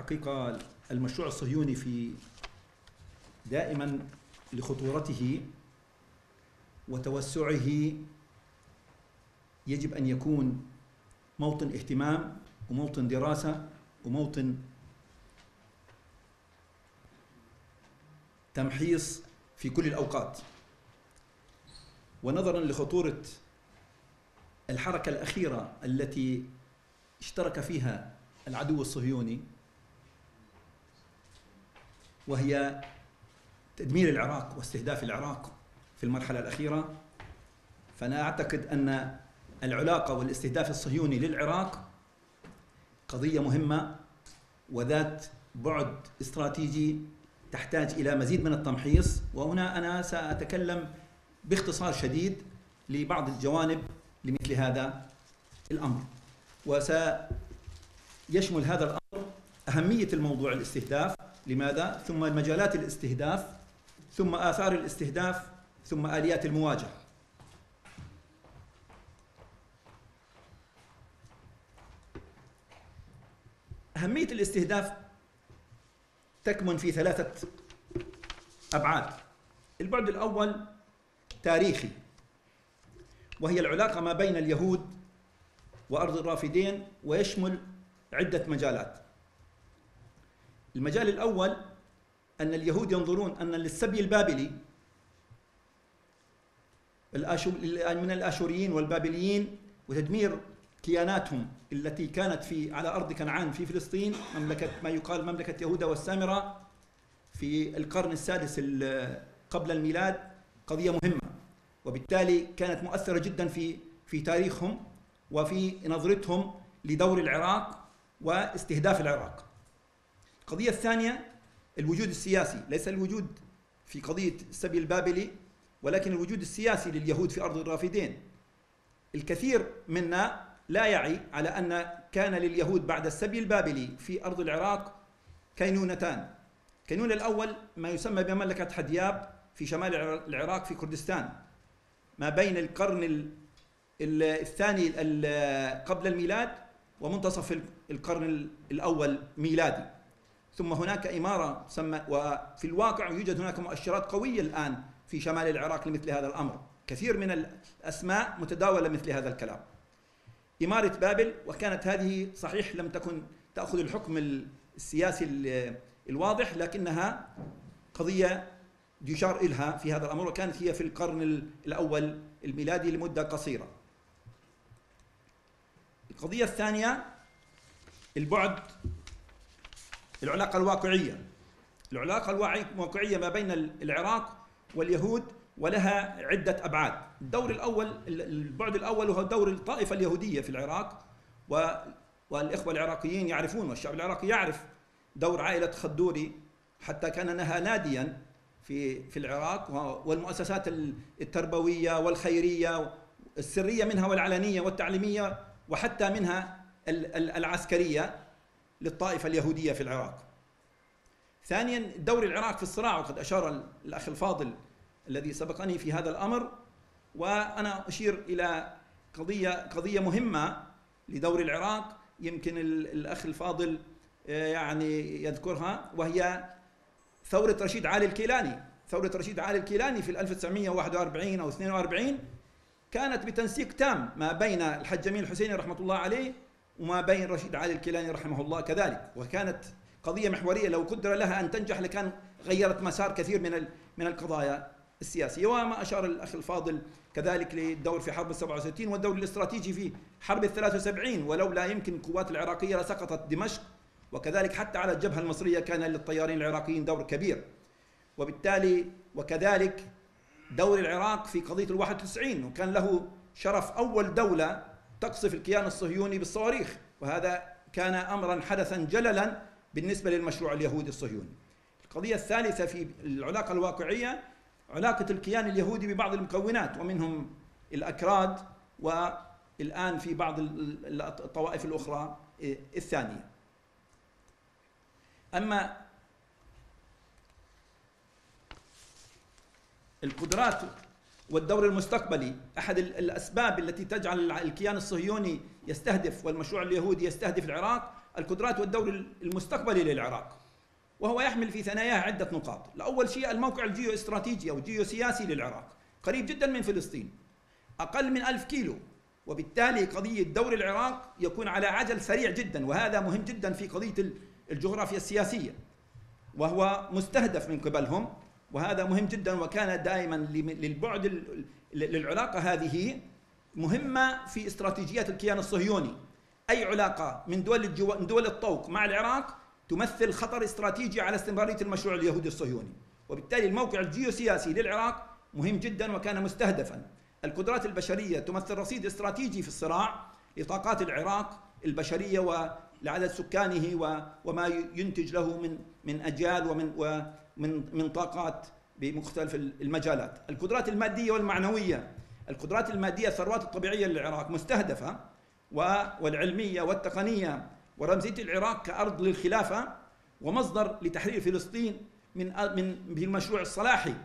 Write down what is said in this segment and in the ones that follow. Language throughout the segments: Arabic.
الحقيقة المشروع الصهيوني في دائما لخطورته وتوسعه يجب أن يكون موطن اهتمام وموطن دراسة وموطن تمحيص في كل الأوقات. ونظرا لخطورة الحركة الأخيرة التي اشترك فيها العدو الصهيوني وهي تدمير العراق واستهداف العراق في المرحلة الأخيرة، فأنا أعتقد أن العلاقة والاستهداف الصهيوني للعراق قضية مهمة وذات بعد استراتيجي تحتاج إلى مزيد من التمحيص. وهنا أنا سأتكلم باختصار شديد لبعض الجوانب لمثل هذا الأمر، وسيشمل هذا الأمر أهمية الموضوع الاستهداف، لماذا؟ ثم مجالات الاستهداف، ثم آثار الاستهداف، ثم آليات المواجهة. أهمية الاستهداف تكمن في ثلاثة أبعاد. البعد الأول تاريخي، وهي العلاقة ما بين اليهود وأرض الرافدين، ويشمل عدة مجالات. المجال الأول أن اليهود ينظرون أن للسبي البابلي من الآشوريين والبابليين وتدمير كياناتهم التي كانت على أرض كنعان في فلسطين، مملكة ما يقال مملكة يهوذا والسامرة في القرن السادس قبل الميلاد، قضية مهمة، وبالتالي كانت مؤثرة جدا في تاريخهم وفي نظرتهم لدور العراق واستهداف العراق. القضية الثانية الوجود السياسي، ليس الوجود في قضية السبي البابلي، ولكن الوجود السياسي لليهود في أرض الرافدين. الكثير منا لا يعي على أن كان لليهود بعد السبي البابلي في أرض العراق كينونتان. الكينون الأول ما يسمى بمملكة حدياب في شمال العراق في كردستان ما بين القرن الثاني قبل الميلاد ومنتصف القرن الأول ميلادي. ثم هناك إمارة وفي الواقع يوجد هناك مؤشرات قوية الآن في شمال العراق لمثل هذا الأمر، كثير من الأسماء متداولة مثل هذا الكلام. إمارة بابل، وكانت هذه صحيح لم تكن تأخذ الحكم السياسي الواضح، لكنها قضية يشار إلها في هذا الأمر، وكانت هي في القرن الأول الميلادي لمدة قصيرة. القضية الثانية العلاقة الواقعية. العلاقة الواقعية ما بين العراق واليهود ولها عدة أبعاد. البعد الأول هو دور الطائفة اليهودية في العراق، والإخوة العراقيين يعرفون والشعب العراقي يعرف دور عائلة خدوري، حتى كان لها ناديا في العراق، والمؤسسات التربوية والخيرية السرية منها والعلنية والتعليمية، وحتى منها العسكرية للطائفة اليهودية في العراق. ثانيا دور العراق في الصراع، وقد أشار الأخ الفاضل الذي سبقني في هذا الأمر، وأنا أشير إلى قضية مهمة لدور العراق يمكن الأخ الفاضل يعني يذكرها، وهي ثورة رشيد علي الكيلاني. ثورة رشيد علي الكيلاني في 1941 أو 42 كانت بتنسيق تام ما بين الحج جميل الحسيني رحمة الله عليه وما بين رشيد علي الكيلاني رحمه الله كذلك، وكانت قضية محورية لو قدر لها أن تنجح لكان غيرت مسار كثير من القضايا السياسية. وما أشار الأخ الفاضل كذلك للدور في حرب 67 والدور الاستراتيجي في حرب 73، ولولا يمكن القوات العراقية لسقطت دمشق، وكذلك حتى على الجبهة المصرية كان للطيارين العراقيين دور كبير. وبالتالي وكذلك دور العراق في قضية 91، وكان له شرف أول دولة تقصف الكيان الصهيوني بالصواريخ، وهذا كان أمرا حدثا جللا بالنسبة للمشروع اليهودي الصهيوني. القضية الثالثة في العلاقة الواقعية علاقة الكيان اليهودي ببعض المكونات، ومنهم الأكراد، والآن في بعض الطوائف الأخرى الثانية. أما القدرات والدور المستقبلي، أحد الأسباب التي تجعل الكيان الصهيوني يستهدف والمشروع اليهودي يستهدف العراق القدرات والدور المستقبلي للعراق، وهو يحمل في ثناياه عدة نقاط. الأول شيء الموقع الجيو استراتيجي أو جيوسياسي للعراق، قريب جدا من فلسطين، أقل من 1000 كيلو، وبالتالي قضية دور العراق يكون على عجل سريع جدا، وهذا مهم جدا في قضية الجغرافيا السياسية، وهو مستهدف من قبلهم، وهذا مهم جدا. وكان دائما للبعد للعلاقة هذه مهمة في استراتيجيات الكيان الصهيوني. أي علاقة من دول الطوق مع العراق تمثل خطر استراتيجي على استمرارية المشروع اليهودي الصهيوني، وبالتالي الموقع الجيوسياسي للعراق مهم جدا وكان مستهدفا. القدرات البشرية تمثل رصيد استراتيجي في الصراع لطاقات العراق البشرية ولعدد سكانه وما ينتج له من أجيال ومن طاقات بمختلف المجالات. القدرات المادية والمعنوية، القدرات المادية الثروات الطبيعية للعراق مستهدفة، والعلمية والتقنية، ورمزية العراق كأرض للخلافة ومصدر لتحرير فلسطين من المشروع الصلاحي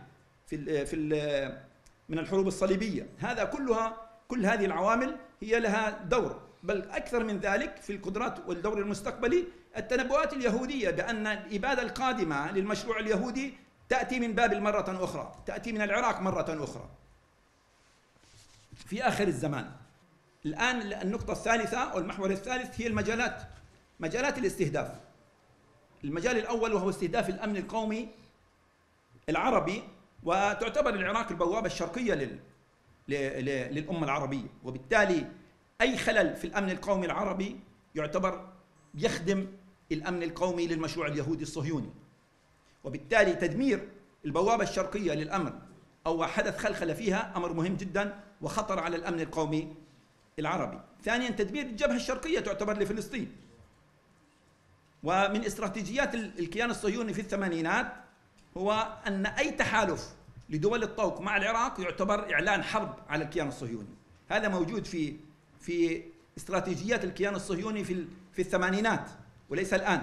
من الحروب الصليبية. هذا كل هذه العوامل هي لها دور، بل أكثر من ذلك في القدرات والدور المستقبلي التنبؤات اليهودية بأن الإبادة القادمة للمشروع اليهودي تأتي من بابل مرة أخرى، تأتي من العراق مرة أخرى في آخر الزمان. الآن النقطة الثالثة أو المحور الثالث هي مجالات الاستهداف. المجال الأول وهو استهداف الأمن القومي العربي، وتعتبر العراق البوابة الشرقية للأمة العربية، وبالتالي أي خلل في الأمن القومي العربي يعتبر يخدم الأمن القومي للمشروع اليهودي الصهيوني، وبالتالي تدمير البوابة الشرقية للأمن أو حدث خلخلة فيها أمر مهم جدا وخطر على الأمن القومي العربي. ثانيا تدمير الجبهة الشرقية تعتبر لفلسطين. ومن استراتيجيات الكيان الصهيوني في الثمانينات هو أن أي تحالف لدول الطوق مع العراق يعتبر إعلان حرب على الكيان الصهيوني. هذا موجود في استراتيجيات الكيان الصهيوني في الثمانينات وليس الآن.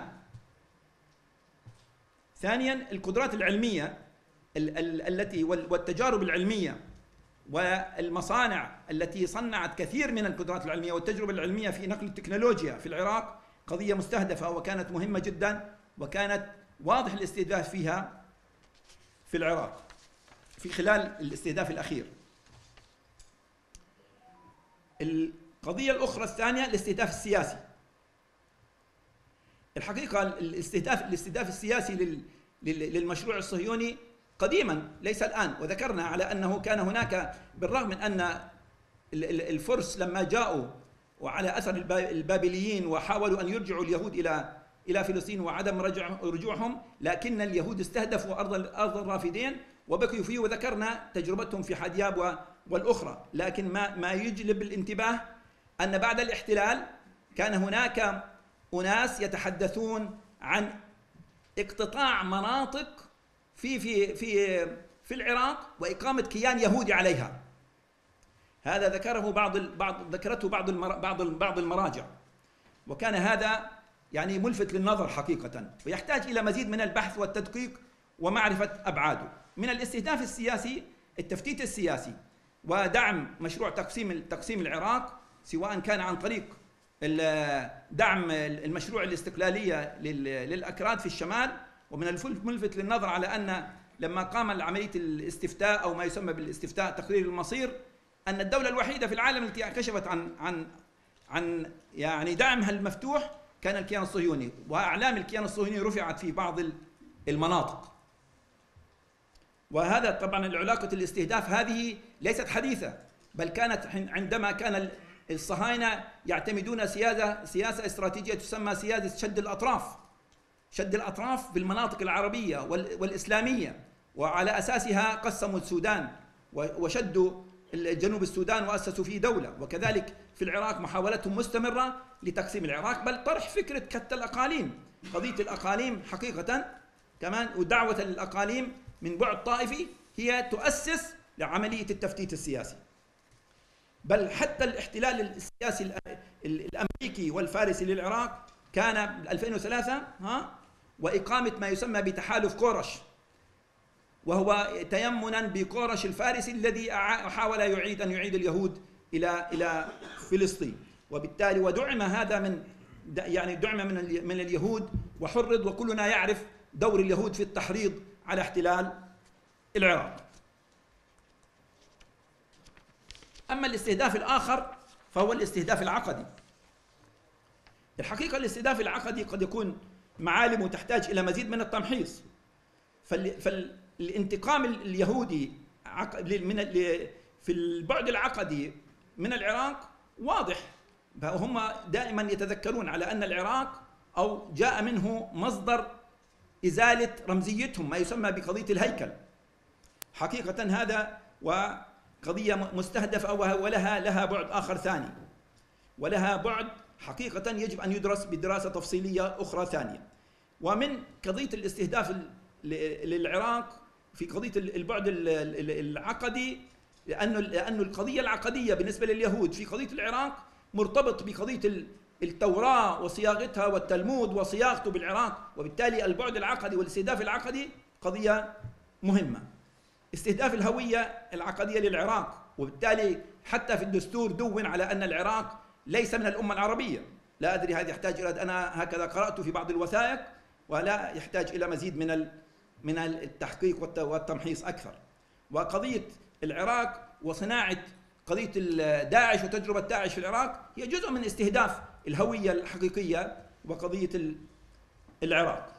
ثانيا القدرات العلمية التي والتجارب العلمية والمصانع التي صنعت كثير من القدرات العلمية والتجربة العلمية في نقل التكنولوجيا في العراق قضية مستهدفة وكانت مهمة جدا، وكانت واضح الاستهداف فيها في العراق في خلال الاستهداف الأخير. القضية الأخرى الثانية الاستهداف السياسي. الحقيقة الاستهداف السياسي للمشروع الصهيوني قديما ليس الآن، وذكرنا على أنه كان هناك بالرغم من أن الفرس لما جاءوا وعلى أثر البابليين وحاولوا أن يرجعوا اليهود إلى فلسطين وعدم رجوعهم، لكن اليهود استهدفوا أرض الرافدين وبقيوا فيه، وذكرنا تجربتهم في حدياب والأخرى. لكن ما يجلب الانتباه أن بعد الاحتلال كان هناك أناس يتحدثون عن اقتطاع مناطق في العراق وإقامة كيان يهودي عليها. هذا ذكرته بعض المراجع، وكان هذا يعني ملفت للنظر حقيقة، ويحتاج إلى مزيد من البحث والتدقيق ومعرفة أبعاده. من الاستهداف السياسي التفتيت السياسي ودعم مشروع تقسيم العراق، سواء كان عن طريق دعم المشروع الاستقلالية للأكراد في الشمال. ومن الملفت للنظر على أن لما قام عملية الاستفتاء أو ما يسمى بالاستفتاء تقرير المصير، أن الدولة الوحيدة في العالم التي كشفت عن يعني دعمها المفتوح كان الكيان الصهيوني، وأعلام الكيان الصهيوني رفعت في بعض المناطق. وهذا طبعا العلاقة الاستهداف هذه ليست حديثة، بل كانت عندما كان الصهاينة يعتمدون سياسة استراتيجية تسمى سياسة شد الأطراف بالمناطق العربية والإسلامية، وعلى أساسها قسموا السودان وشدوا جنوب السودان وأسسوا فيه دولة. وكذلك في العراق محاولتهم مستمرة لتقسيم العراق، بل طرح فكرة كت الأقاليم، قضية الأقاليم حقيقة كمان، ودعوة للأقاليم من بعد طائفي هي تؤسس لعملية التفتيت السياسي. بل حتى الاحتلال السياسي الأمريكي والفارسي للعراق كان 2003 وإقامة ما يسمى بتحالف كورش، وهو تيمنا بكورش الفارسي الذي حاول أن يعيد اليهود إلى فلسطين. وبالتالي ودعم هذا يعني دعم من اليهود وحرض، وكلنا يعرف دور اليهود في التحريض على احتلال العراق. أما الاستهداف الآخر فهو الاستهداف العقدي. الحقيقة الاستهداف العقدي قد يكون معالمه تحتاج إلى مزيد من التمحيص. فالانتقام اليهودي في البعد العقدي من العراق واضح. هم دائما يتذكرون على أن العراق أو جاء منه مصدر إزالة رمزيتهم، ما يسمى بقضية الهيكل. حقيقة هذا وقضية مستهدفة ولها بعد آخر ثاني، ولها بعد حقيقة يجب أن يدرس بدراسة تفصيلية أخرى ثانية. ومن قضية الاستهداف للعراق في قضية البعد العقدي، لأن القضية العقدية بالنسبة لليهود في قضية العراق مرتبط بقضية التوراة وصياغتها والتلمود وصياغته بالعراق، وبالتالي البعد العقدي والاستهداف العقدي قضية مهمة. استهداف الهوية العقدية للعراق، وبالتالي حتى في الدستور دون على أن العراق ليس من الأمة العربية. لا أدري هذا يحتاج إلى، أنا هكذا قرأت في بعض الوثائق، ولا يحتاج إلى مزيد من التحقيق والتمحيص أكثر. وقضية العراق وصناعة قضية داعش وتجربة داعش في العراق هي جزء من استهداف الهوية الحقيقية وقضية العراق.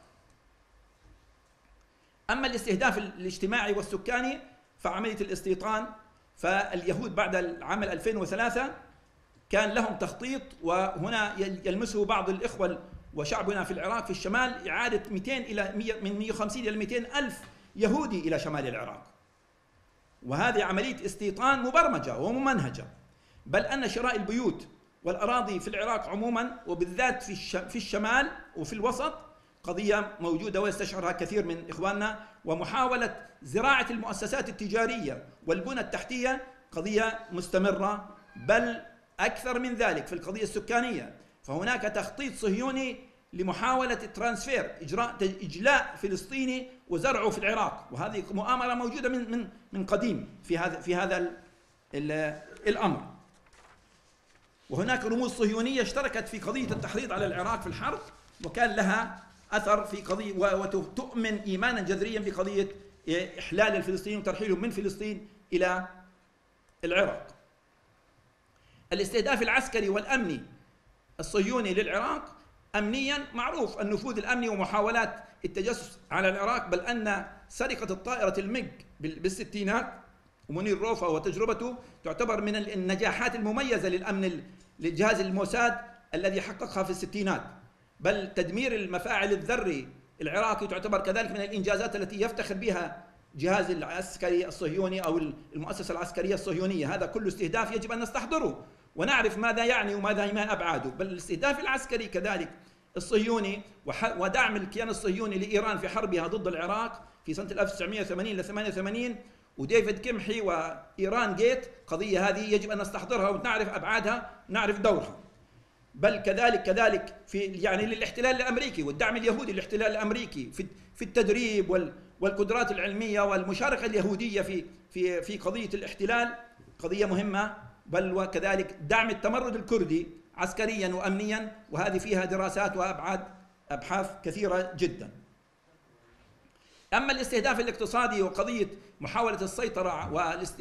أما الاستهداف الاجتماعي والسكاني فعملية الاستيطان، فاليهود بعد العام 2003 كان لهم تخطيط، وهنا يلمسه بعض الإخوة وشعبنا في العراق في الشمال، إعادة 200 إلى من 150 إلى 200 ألف يهودي إلى شمال العراق. وهذه عملية استيطان مبرمجة وممنهجة، بل أن شراء البيوت والأراضي في العراق عموما وبالذات في الشمال وفي الوسط قضية موجودة ويستشعرها كثير من إخواننا، ومحاولة زراعة المؤسسات التجارية والبنى التحتية قضية مستمرة، بل أكثر من ذلك في القضية السكانية. فهناك تخطيط صهيوني لمحاولة ترانسفير، إجلاء فلسطيني وزرعه في العراق، وهذه مؤامرة موجودة من قديم في هذا الأمر. وهناك رموز صهيونية اشتركت في قضية التحريض على العراق في الحرب، وكان لها أثر في قضية، وتؤمن إيمانا جذريا بقضية إحلال الفلسطينيين وترحيلهم من فلسطين إلى العراق. الاستهداف العسكري والأمني الصهيوني للعراق، أمنيا معروف النفوذ الأمني ومحاولات التجسس على العراق، بل أن سرقة الطائرة الميج بالستينات ومنير روفا وتجربته تعتبر من النجاحات المميزة للأمن للجهاز الموساد الذي حققها في الستينات. بل تدمير المفاعل الذري العراقي تعتبر كذلك من الإنجازات التي يفتخر بها جهاز العسكري الصهيوني أو المؤسسة العسكرية الصهيونية. هذا كله استهداف يجب أن نستحضره ونعرف ماذا يعني وماذا ما أبعاده. بل الاستهداف العسكري كذلك الصهيوني ودعم الكيان الصهيوني لإيران في حربها ضد العراق في سنة 1980 ل 88، وديفيد كيمحي وإيران جيت، قضية هذه يجب أن نستحضرها ونعرف أبعادها ونعرف دورها. بل كذلك في يعني للاحتلال الأمريكي والدعم اليهودي للاحتلال الأمريكي في التدريب والقدرات العلمية والمشاركة اليهودية في قضية الاحتلال قضية مهمة. بل وكذلك دعم التمرد الكردي عسكريا وأمنيا، وهذه فيها دراسات وأبحاث كثيرة جدا. أما الاستهداف الاقتصادي وقضية محاولة السيطرة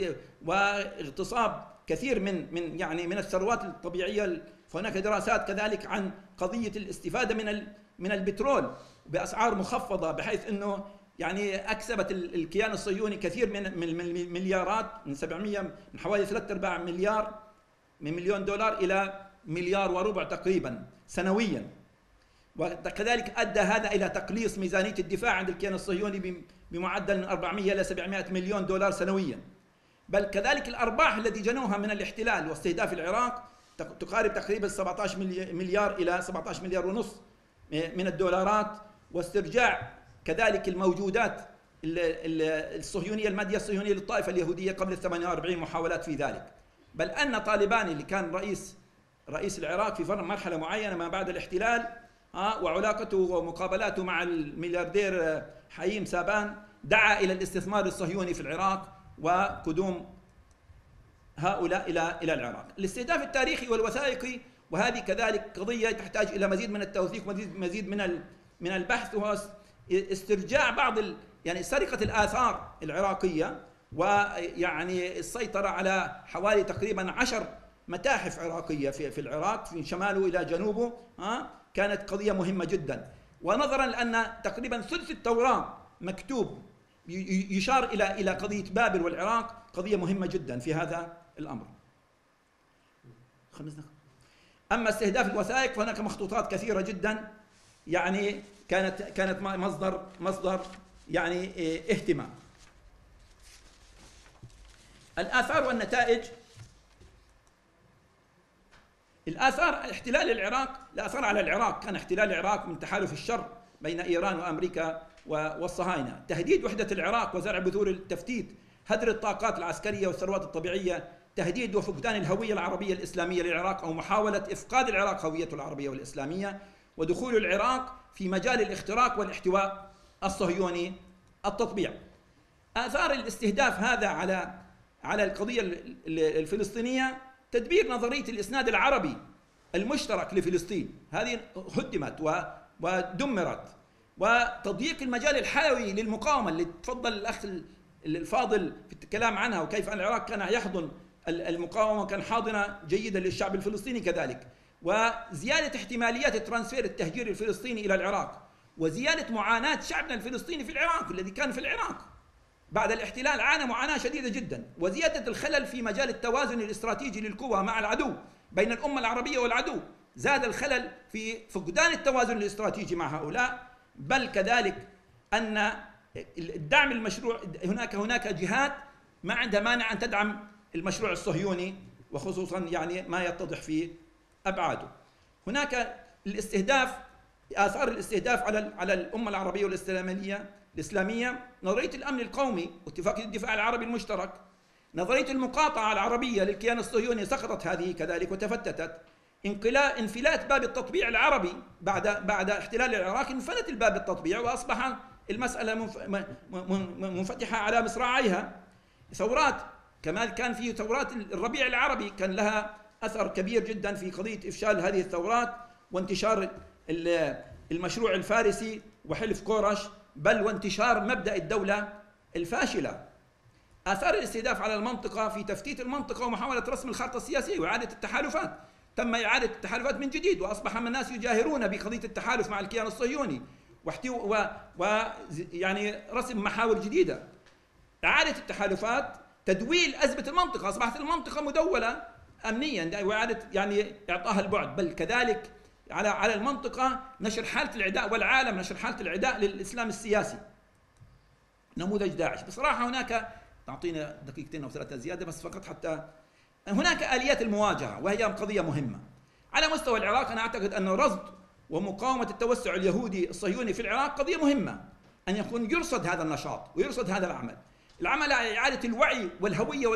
واغتصاب كثير من الثروات الطبيعية، فهناك دراسات كذلك عن قضية الاستفادة من البترول بأسعار مخفضة، بحيث أنه يعني أكسبت الكيان الصهيوني كثير من المليارات، من حوالي 3/4 مليار من مليون دولار إلى 1.25 مليار تقريبا سنويا. وكذلك أدى هذا إلى تقليص ميزانية الدفاع عند الكيان الصهيوني بمعدل من 400 إلى 700 مليون دولار سنويا. بل كذلك الأرباح التي جنوها من الاحتلال واستهداف العراق تقارب تقريبا 17 مليار إلى 17 مليار ونصف من الدولارات، واسترجاع كذلك الموجودات الصهيونية المادية الصهيونية للطائفة اليهودية قبل 48 محاولات في ذلك. بل أن طالباني اللي كان رئيس العراق في مرحلة معينة ما بعد الاحتلال، وعلاقته ومقابلاته مع الملياردير حييم سابان، دعا إلى الاستثمار الصهيوني في العراق وقدوم هؤلاء إلى العراق. الاستهداف التاريخي والوثائقي وهذه كذلك قضية تحتاج إلى مزيد من التوثيق ومزيد من البحث، وهو استرجاع بعض يعني سرقة الآثار العراقية، ويعني السيطرة على حوالي تقريبا 10 متاحف عراقية في العراق من شماله إلى جنوبه. كانت قضية مهمة جدا، ونظرا لأن تقريبا ثلث التوراة مكتوب يشار إلى قضية بابل والعراق، قضية مهمة جدا في هذا الأمر. أما استهداف الوثائق فهناك مخطوطات كثيرة جدا يعني كانت مصدر يعني اهتمام. الآثار والنتائج. الآثار احتلال العراق، الآثار على العراق، كان احتلال العراق من تحالف الشر بين إيران وأمريكا والصهاينة، تهديد وحدة العراق وزرع بذور التفتيت، هدر الطاقات العسكرية والثروات الطبيعية، تهديد وفقدان الهوية العربية الإسلامية للعراق أو محاولة إفقاد العراق هويته العربية والإسلامية، ودخول العراق في مجال الاختراق والاحتواء الصهيوني التطبيع. آثار الاستهداف هذا على القضية الفلسطينية: تدبير نظرية الإسناد العربي المشترك لفلسطين، هذه هدمت ودمرت، وتضييق المجال الحيوي للمقاومة اللي تفضل الأخ الفاضل في الكلام عنها، وكيف أن العراق كان يحضن المقاومة وكان حاضنة جيدا للشعب الفلسطيني كذلك، وزيادة احتماليات الترانسفير التهجير الفلسطيني إلى العراق، وزيادة معاناة شعبنا الفلسطيني في العراق الذي كان في العراق بعد الاحتلال عانى معاناة شديدة جدا، وزيادة الخلل في مجال التوازن الاستراتيجي للقوى مع العدو بين الأمة العربية والعدو، زاد الخلل في فقدان التوازن الاستراتيجي مع هؤلاء، بل كذلك أن الدعم المشروع هناك جهات ما عندها مانع أن تدعم المشروع الصهيوني، وخصوصا يعني ما يتضح في أبعاده. هناك الاستهداف، آثار الاستهداف على الأمة العربية والإسلامية، نظرية الأمن القومي واتفاقية الدفاع العربي المشترك، نظرية المقاطعة العربية للكيان الصهيوني سقطت هذه كذلك وتفتتت، انفلات باب التطبيع العربي بعد احتلال العراق، انفلت الباب التطبيع وأصبح المسألة منفتحة على مصراعيها. ثورات، كما كان في ثورات الربيع العربي كان لها أثر كبير جدا في قضية إفشال هذه الثورات وانتشار المشروع الفارسي وحلف كورش، بل وانتشار مبدأ الدولة الفاشلة. آثار الاستهداف على المنطقة في تفتيت المنطقة ومحاولة رسم الخارطة السياسية وإعادة التحالفات، تم إعادة التحالفات من جديد، وأصبح الناس يجاهرون بقضية التحالف مع الكيان الصهيوني يعني رسم محاور جديدة. إعادة التحالفات، تدويل أزمة المنطقة، أصبحت المنطقة مدولة أمنيا وإعادة يعني إعطاها البعد، بل كذلك على المنطقة نشر حالة العداء، والعالم نشر حالة العداء للإسلام السياسي، نموذج داعش. بصراحة هناك، تعطينا دقيقتين أو 3 زيادة بس فقط، حتى هناك آليات المواجهة وهي قضية مهمة. على مستوى العراق أنا أعتقد أن رصد ومقاومة التوسع اليهودي الصهيوني في العراق قضية مهمة، أن يكون يرصد هذا النشاط ويرصد هذا العمل على إعادة الوعي والهوية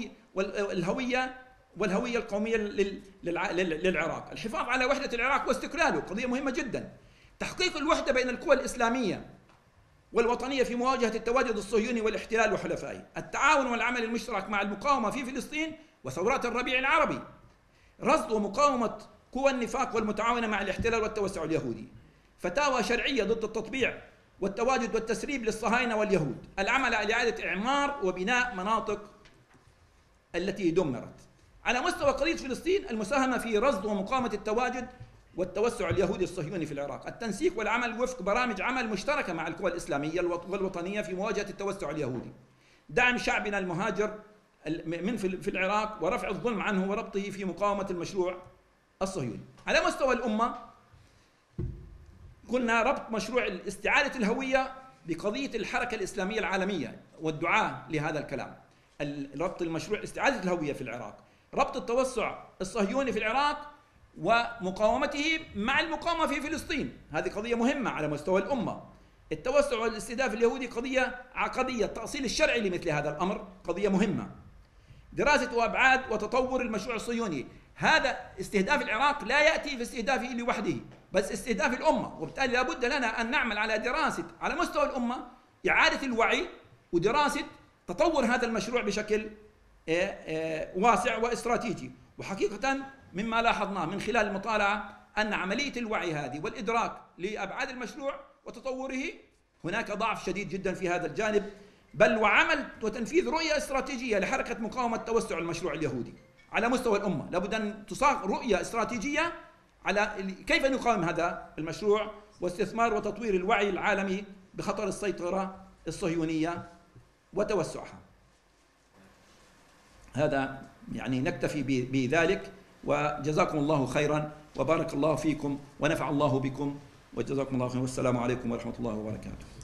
والهوية القومية للعراق، الحفاظ على وحدة العراق واستقلاله قضية مهمة جدا، تحقيق الوحدة بين القوى الإسلامية والوطنية في مواجهة التواجد الصهيوني والاحتلال وحلفائه، التعاون والعمل المشترك مع المقاومة في فلسطين وثورات الربيع العربي، رصد ومقاومة قوى النفاق والمتعاونة مع الاحتلال والتوسع اليهودي، فتاوى شرعية ضد التطبيع والتواجد والتسريب للصهاينة واليهود، العمل على إعادة إعمار وبناء مناطق التي دمرت. على مستوى قضية فلسطين، المساهمة في رصد ومقاومة التواجد والتوسع اليهودي الصهيوني في العراق، التنسيق والعمل وفق برامج عمل مشتركة مع القوى الإسلامية والوطنية في مواجهة التوسع اليهودي، دعم شعبنا المهاجر في العراق ورفع الظلم عنه وربطه في مقاومة المشروع الصهيوني. على مستوى الأمة قلنا ربط مشروع استعادة الهوية بقضية الحركة الإسلامية العالمية والدعاء لهذا الكلام، ربط المشروع استعادة الهوية في العراق، ربط التوسع الصهيوني في العراق ومقاومته مع المقاومة في فلسطين، هذه قضية مهمة على مستوى الأمة. التوسع والاستهداف اليهودي قضية عقدية، التأصيل الشرعي لمثل هذا الأمر قضية مهمة. دراسة وأبعاد وتطور المشروع الصهيوني، هذا استهداف العراق لا يأتي في استهدافه لوحده بس استهداف الأمة، وبالتالي لابد لنا أن نعمل على دراسة على مستوى الأمة إعادة الوعي ودراسة تطور هذا المشروع بشكل واسع واستراتيجي، وحقيقة مما لاحظناه من خلال المطالعة أن عملية الوعي هذه والإدراك لأبعاد المشروع وتطوره هناك ضعف شديد جدا في هذا الجانب، بل وعمل وتنفيذ رؤية استراتيجية لحركة مقاومة توسع المشروع اليهودي على مستوى الأمة. لابد أن تصاغ رؤية استراتيجية على كيف نقاوم هذا المشروع، واستثمار وتطوير الوعي العالمي بخطر السيطرة الصهيونية وتوسعها. هذا يعني نكتفي بذلك، وجزاكم الله خيرا وبارك الله فيكم ونفع الله بكم وجزاكم الله خيرا، والسلام عليكم ورحمة الله وبركاته.